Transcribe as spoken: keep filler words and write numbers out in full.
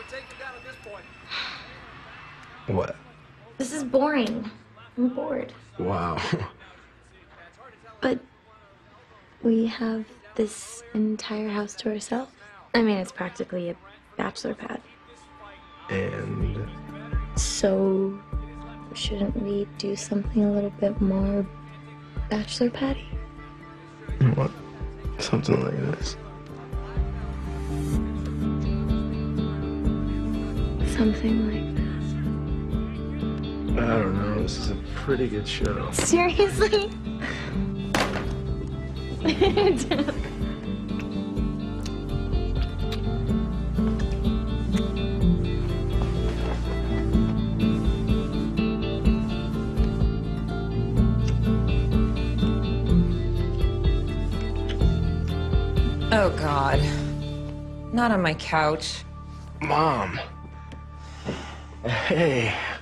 What? This is boring. I'm bored. Wow. But we have this entire house to ourselves. I mean, it's practically a bachelor pad. And So, shouldn't we do something a little bit more bachelor patty? what? Something like this. Something like I don't know. This is a pretty good show. that. Seriously? Oh, God. Not on my couch. Mom. Hey,